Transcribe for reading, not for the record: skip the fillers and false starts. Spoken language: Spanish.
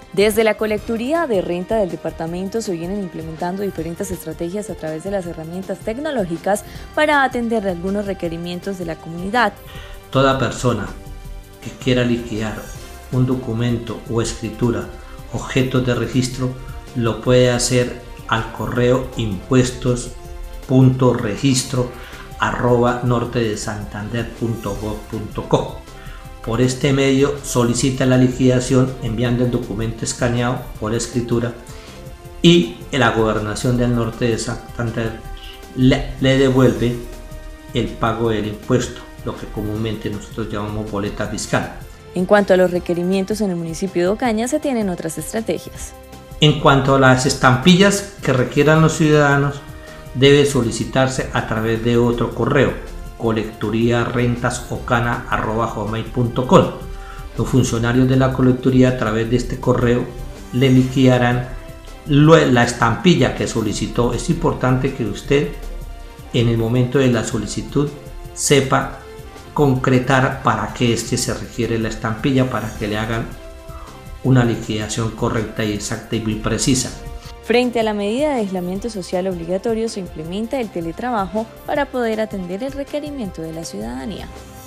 Desde la Colecturía de Renta del departamento se vienen implementando diferentes estrategias a través de las herramientas tecnológicas para atender algunos requerimientos de la comunidad. Toda persona que quiera liquidar un documento o escritura, objetos de registro, lo puede hacer al correo impuestos.registro@nortedesantander.gov.co. Por este medio solicita la liquidación enviando el documento escaneado por escritura y la Gobernación del Norte de Santander le devuelve el pago del impuesto, lo que comúnmente nosotros llamamos boleta fiscal. En cuanto a los requerimientos en el municipio de Ocaña, se tienen otras estrategias. En cuanto a las estampillas que requieran los ciudadanos, debe solicitarse a través de otro correo, colecturiarrentasocana@gmail.com. Los funcionarios de la colecturía a través de este correo le liquidarán la estampilla que solicitó. Es importante que usted en el momento de la solicitud sepa concretar para qué es que se requiere la estampilla, para que le hagan una liquidación correcta y exacta y muy precisa. Frente a la medida de aislamiento social obligatorio, se implementa el teletrabajo para poder atender el requerimiento de la ciudadanía.